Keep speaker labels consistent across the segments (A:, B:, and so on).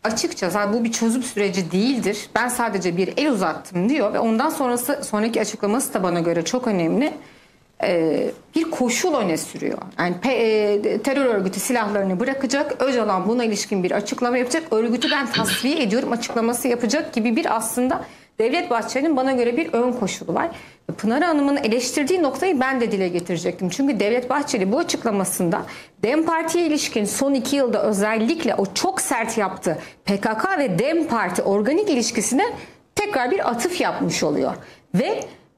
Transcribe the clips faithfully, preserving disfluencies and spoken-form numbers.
A: açıkçası bu bir çözüm süreci değildir. Ben sadece bir el uzattım diyor ve ondan sonrası sonraki açıklaması da bana göre çok önemli. Ee, bir koşul öne sürüyor. Yani e, terör örgütü silahlarını bırakacak, Öcalan buna ilişkin bir açıklama yapacak, örgütü ben tasfiye ediyorum açıklaması yapacak gibi bir aslında Devlet Bahçeli'nin bana göre bir ön koşulu var. Pınar Hanım'ın eleştirdiği noktayı ben de dile getirecektim. Çünkü Devlet Bahçeli bu açıklamasında DEM Parti'ye ilişkin son iki yılda özellikle o çok sert yaptığı P K K ve DEM Parti organik ilişkisine tekrar bir atıf yapmış oluyor. Ve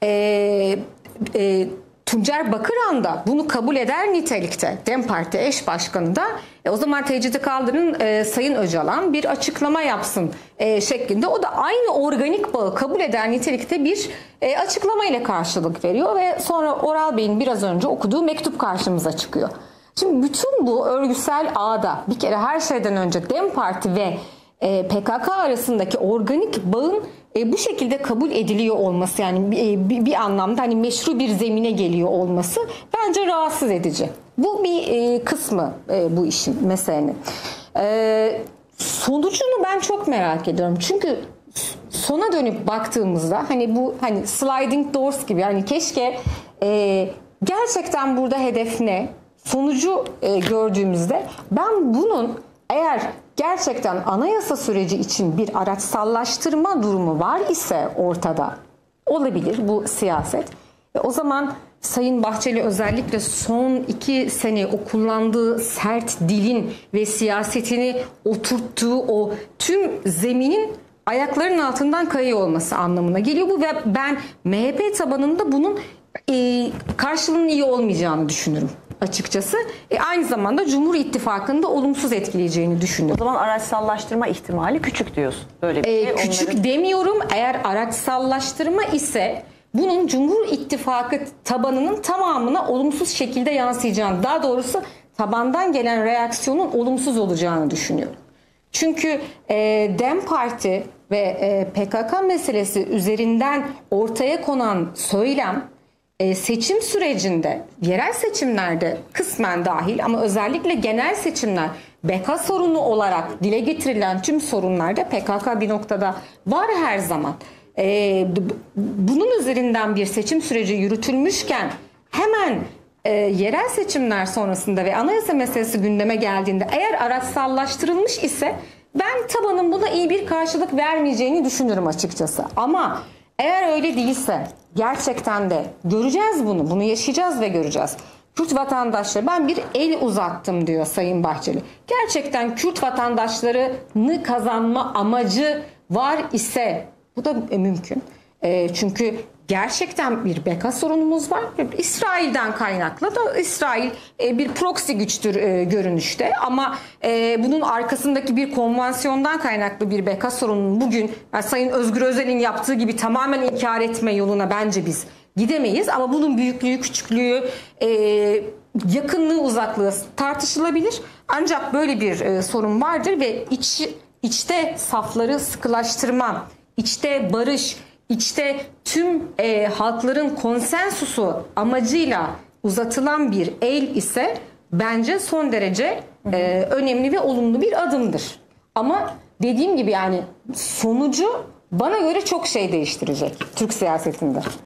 A: e, e, Tuncer Bakıran da bunu kabul eder nitelikte. DEM Parti eş başkanı da e, o zaman tecridi kaldırın e, Sayın Öcalan bir açıklama yapsın e, şeklinde. O da aynı organik bağı kabul eder nitelikte bir e, açıklama ile karşılık veriyor ve sonra Oral Bey'in biraz önce okuduğu mektup karşımıza çıkıyor. Şimdi bütün bu örgütsel ağda bir kere her şeyden önce DEM Parti ve e, P K K arasındaki organik bağın E, bu şekilde kabul ediliyor olması, yani e, bir, bir anlamda hani meşru bir zemine geliyor olması bence rahatsız edici. Bu bir e, kısmı e, bu işin, meselenin. E, sonucunu ben çok merak ediyorum. Çünkü sona dönüp baktığımızda hani bu hani sliding doors gibi, hani keşke e, gerçekten burada hedef ne? Sonucu e, gördüğümüzde ben bunun eğer gerçekten anayasa süreci için bir araçsallaştırma durumu var ise ortada, olabilir bu siyaset. E o zaman Sayın Bahçeli özellikle son iki sene o kullandığı sert dilin ve siyasetini oturttuğu o tüm zeminin ayaklarının altından kayıyor olması anlamına geliyor bu ve ben M H P tabanında bunun e, karşılığının iyi olmayacağını düşünürüm açıkçası. E, aynı zamanda Cumhur İttifakı'nı da olumsuz etkileyeceğini düşünüyorum.
B: O zaman araçsallaştırma ihtimali küçük diyorsun. Böyle bir
A: e,
B: şey.
A: Küçük
B: onların...
A: demiyorum. Eğer araçsallaştırma ise bunun Cumhur İttifakı tabanının tamamına olumsuz şekilde yansıyacağını, daha doğrusu tabandan gelen reaksiyonun olumsuz olacağını düşünüyorum. Çünkü e, DEM Parti ve e, P K K meselesi üzerinden ortaya konan söylem seçim sürecinde, yerel seçimlerde kısmen dahil ama özellikle genel seçimler, B K sorunu olarak dile getirilen tüm sorunlarda P K K bir noktada var her zaman. Ee, bunun üzerinden bir seçim süreci yürütülmüşken hemen e, yerel seçimler sonrasında ve anayasa meselesi gündeme geldiğinde eğer araçsallaştırılmış ise ben tabanın buna iyi bir karşılık vermeyeceğini düşünürüm açıkçası. Ama eğer öyle değilse gerçekten de göreceğiz bunu. Bunu yaşayacağız ve göreceğiz. Kürt vatandaşları, ben bir el uzattım diyor Sayın Bahçeli. Gerçekten Kürt vatandaşlarını kazanma amacı var ise bu da mümkün. E, çünkü gerçekten bir B K sorunumuz var. İsrail'den kaynaklı da İsrail e, bir proxy güçtür e, görünüşte ama e, bunun arkasındaki bir konvansiyondan kaynaklı bir B K sorunun bugün yani Sayın Özgür Özel'in yaptığı gibi tamamen inkar etme yoluna bence biz gidemeyiz ama bunun büyüklüğü, küçüklüğü, e, yakınlığı, uzaklığı tartışılabilir. Ancak böyle bir e, sorun vardır ve iç, içte safları sıkılaştırma, içte barış, İçte tüm e, halkların konsensusu amacıyla uzatılan bir el ise bence son derece e, önemli ve olumlu bir adımdır. Ama dediğim gibi yani sonucu bana göre çok şey değiştirecek Türk siyasetinde.